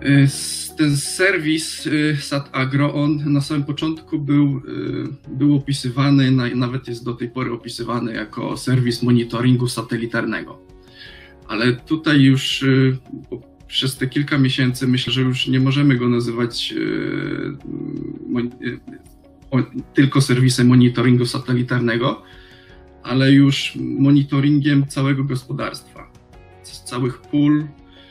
Ten serwis SatAgro, on na samym początku był opisywany, nawet jest do tej pory opisywany jako serwis monitoringu satelitarnego. Ale tutaj już przez te kilka miesięcy myślę, że już nie możemy go nazywać tylko serwisem monitoringu satelitarnego, ale już monitoringiem całego gospodarstwa, z całych pól,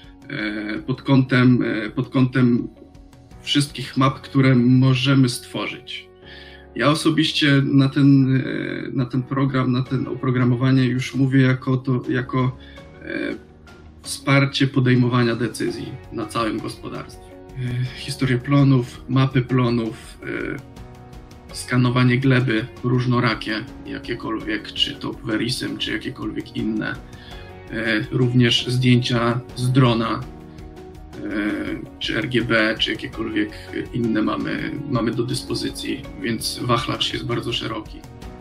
pod kątem wszystkich map, które możemy stworzyć. Ja osobiście na ten program, na to oprogramowanie już mówię jako wsparcie podejmowania decyzji na całym gospodarstwie. Historia plonów, mapy plonów, skanowanie gleby różnorakie, jakiekolwiek, czy to Verisem, czy jakiekolwiek inne. Również zdjęcia z drona, czy RGB, czy jakiekolwiek inne mamy do dyspozycji, więc wachlarz jest bardzo szeroki.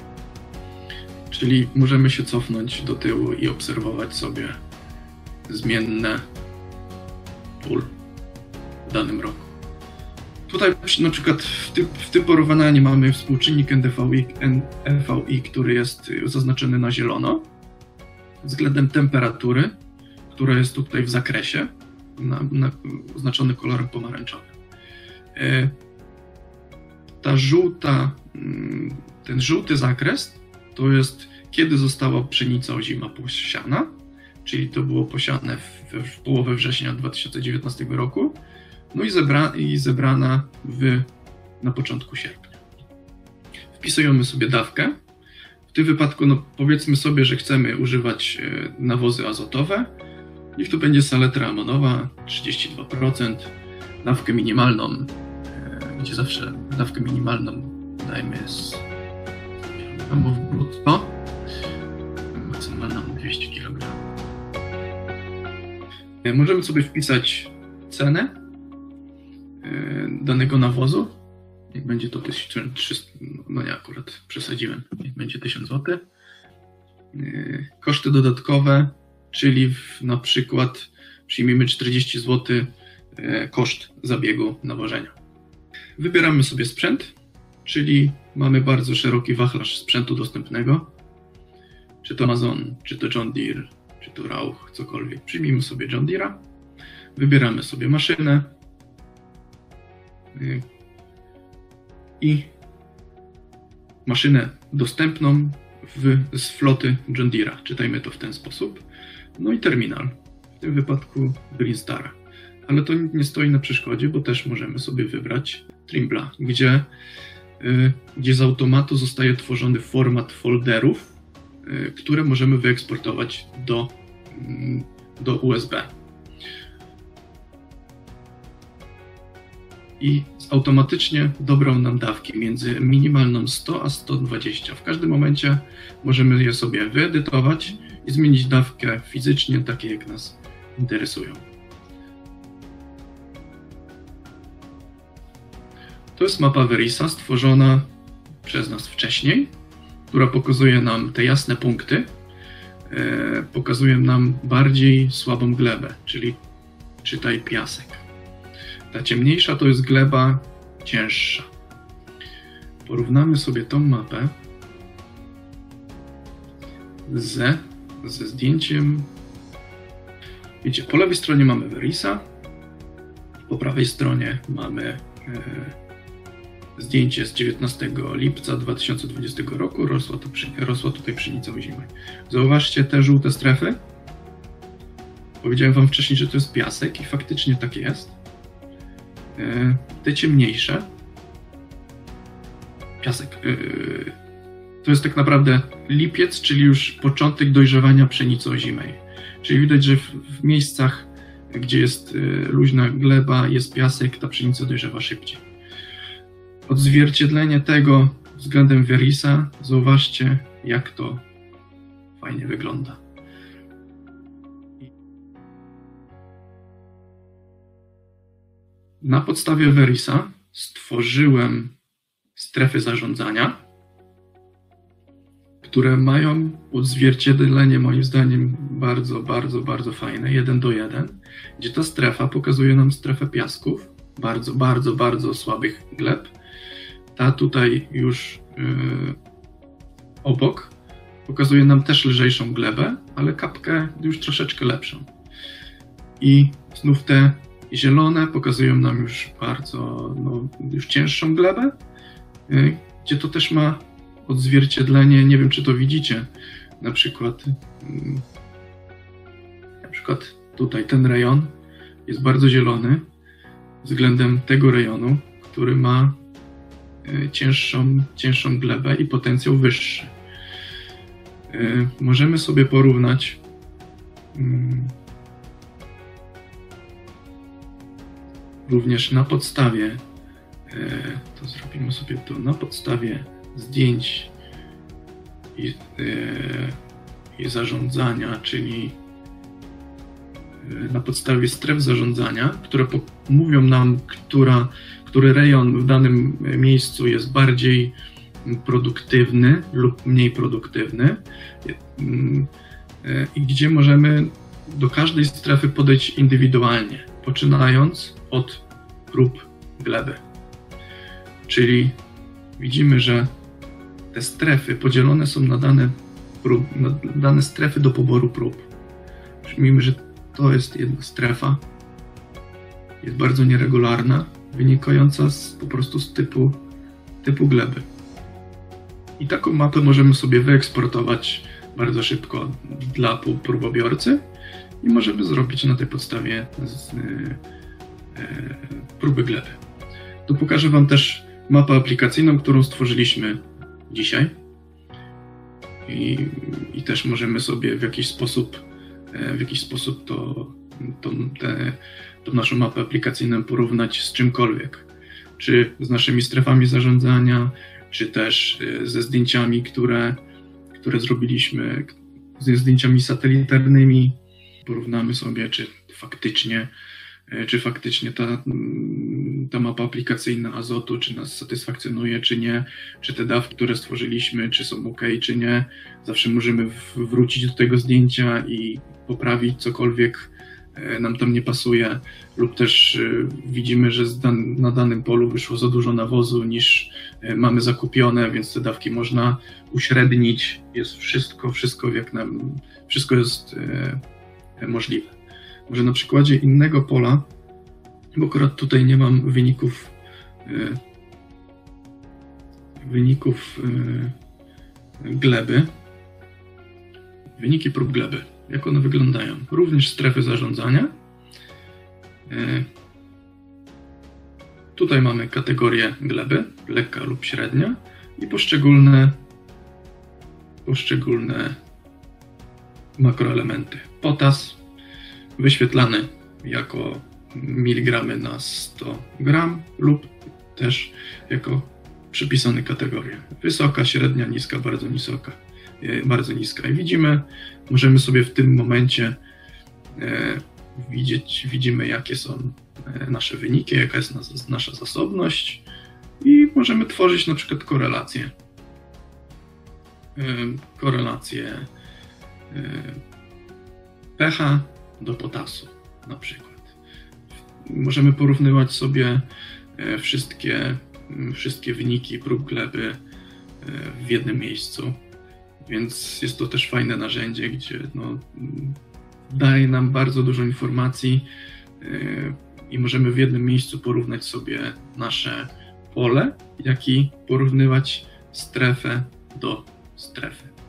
Czyli możemy się cofnąć do tyłu i obserwować sobie zmienne pól w danym roku. Tutaj na przykład w tym porównaniu mamy współczynnik NVI, który jest zaznaczony na zielono, względem temperatury, która jest tutaj w zakresie, oznaczony kolorem pomarańczowym. Ten żółty zakres to jest, kiedy została pszenica ozima posiana, czyli to było posiane w połowie września 2019 roku, no i zebrana na początku sierpnia. Wpisujemy sobie dawkę. W tym wypadku powiedzmy sobie, że chcemy używać nawozy azotowe. Niech to będzie saletra amonowa 32%, dawkę minimalną, gdzie zawsze dawkę minimalną dajmy z gramów brutto, maksymalną 200 kg. Możemy sobie wpisać cenę danego nawozu. Niech będzie to 1300, no nie, akurat przesadziłem, niech będzie 1000 zł. Koszty dodatkowe, czyli na przykład przyjmijmy 40 zł koszt zabiegu nawożenia. Wybieramy sobie sprzęt, czyli mamy bardzo szeroki wachlarz sprzętu dostępnego. Czy to Amazon, czy to John Deere, czy to Rauch, cokolwiek. Przyjmijmy sobie John Deere'a, wybieramy sobie maszynę i maszynę dostępną z floty John Deere'a. Czytajmy to w ten sposób. No i terminal, w tym wypadku Greenstar. Ale to nie stoi na przeszkodzie, bo też możemy sobie wybrać Trimbla, gdzie z automatu zostaje tworzony format folderów, które możemy wyeksportować do USB. I automatycznie dobrą nam dawki między minimalną 100 a 120. W każdym momencie możemy je sobie wyedytować i zmienić dawkę fizycznie, takie jak nas interesują. To jest mapa Verisa stworzona przez nas wcześniej, która pokazuje nam te jasne punkty, pokazuje nam bardziej słabą glebę, czyli czytaj piasek. Ta ciemniejsza to jest gleba cięższa. Porównamy sobie tą mapę ze zdjęciem. Widzicie, po lewej stronie mamy Verisa, po prawej stronie mamy zdjęcie z 19 lipca 2020 roku. Rosła tutaj pszenica ozimej. Zauważcie te żółte strefy. Powiedziałem wam wcześniej, że to jest piasek i faktycznie tak jest. Te ciemniejsze, piasek, to jest tak naprawdę lipiec, czyli już początek dojrzewania pszenicy ozimej. Czyli widać, że w miejscach, gdzie jest luźna gleba, jest piasek, ta pszenica dojrzewa szybciej. Odzwierciedlenie tego względem Verisa, zauważcie, jak to fajnie wygląda. Na podstawie Verisa stworzyłem strefy zarządzania, które mają odzwierciedlenie moim zdaniem bardzo, bardzo, bardzo fajne, 1:1, gdzie ta strefa pokazuje nam strefę piasków, bardzo, bardzo, bardzo słabych gleb. Ta tutaj już obok pokazuje nam też lżejszą glebę, ale kapkę już troszeczkę lepszą. I znów te zielone pokazują nam już bardzo, już cięższą glebę, gdzie to też ma odzwierciedlenie, nie wiem czy to widzicie, na przykład tutaj ten rejon jest bardzo zielony względem tego rejonu, który ma cięższą glebę i potencjał wyższy. Możemy sobie porównać również na podstawie, to zrobimy sobie to na podstawie zdjęć i zarządzania, czyli na podstawie stref zarządzania, które mówią nam, który rejon w danym miejscu jest bardziej produktywny lub mniej produktywny i gdzie możemy do każdej strefy podejść indywidualnie, poczynając od prób gleby. Czyli widzimy, że te strefy podzielone są na dane strefy do poboru prób. Przyjmijmy, że to jest jedna strefa, jest bardzo nieregularna, wynikająca po prostu z typu gleby. I taką mapę możemy sobie wyeksportować bardzo szybko dla próbobiorcy i możemy zrobić na tej podstawie próby gleby. Tu pokażę Wam też mapę aplikacyjną, którą stworzyliśmy dzisiaj i też możemy sobie w jakiś sposób tą naszą mapę aplikacyjną porównać z czymkolwiek, czy z naszymi strefami zarządzania, czy też ze zdjęciami, które zrobiliśmy, ze zdjęciami satelitarnymi. Porównamy sobie, czy faktycznie ta mapa aplikacyjna azotu, czy nas satysfakcjonuje, czy nie, czy te dawki, które stworzyliśmy, czy są ok, czy nie. Zawsze możemy wrócić do tego zdjęcia i poprawić cokolwiek nam tam nie pasuje, lub też widzimy, że na danym polu wyszło za dużo nawozu niż mamy zakupione, więc te dawki można uśrednić. Jest wszystko jest możliwe. Może na przykładzie innego pola, bo akurat tutaj nie mam wyników gleby, wyniki prób gleby, jak one wyglądają. Również strefy zarządzania. Tutaj mamy kategorię gleby, lekka lub średnia i poszczególne makroelementy. Potas wyświetlany jako miligramy na 100 gram lub też jako przypisane kategorie. Wysoka, średnia, niska, bardzo niska. I możemy sobie w tym momencie widzimy jakie są nasze wyniki, jaka jest nasza zasobność i możemy tworzyć na przykład korelacje pH do potasu na przykład. Możemy porównywać sobie wszystkie wyniki prób gleby w jednym miejscu, więc jest to też fajne narzędzie, gdzie daje nam bardzo dużo informacji i możemy w jednym miejscu porównać sobie nasze pole, jak i porównywać strefę do strefy.